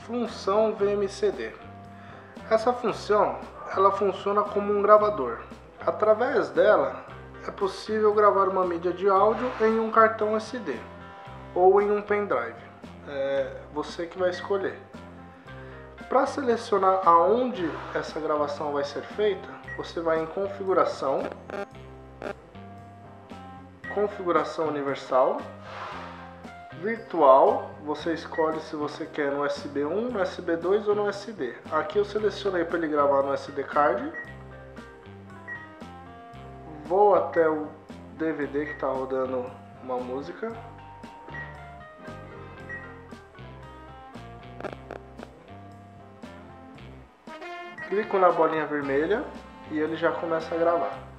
função VMCD. Essa função, ela funciona como um gravador. Através dela, é possível gravar uma mídia de áudio em um cartão SD ou em um pendrive. Você que vai escolher. Para selecionar aonde essa gravação vai ser feita, você vai em configuração, configuração universal, virtual, você escolhe se você quer no USB 1, no USB 2 ou no SD. Aqui eu selecionei para ele gravar no SD card. Vou até o DVD que está rodando uma música. Clico na bolinha vermelha e ele já começa a gravar.